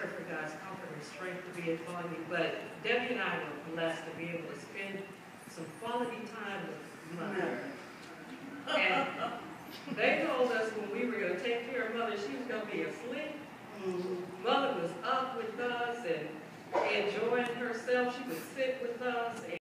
pray for God's comfort and strength to be upon you. But Debbie and I were blessed to be able to spend some quality time with Mother. And they told us when we were going to take care of Mother, she was going to be asleep. Mother was up with us and enjoying herself. She would sit with us.